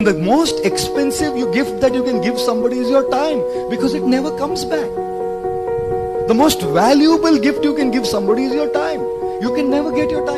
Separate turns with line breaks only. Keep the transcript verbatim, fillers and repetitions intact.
And the most expensive gift that you can give somebody is your time, because it never comes back. The most valuable gift you can give somebody is your time. You can never get your time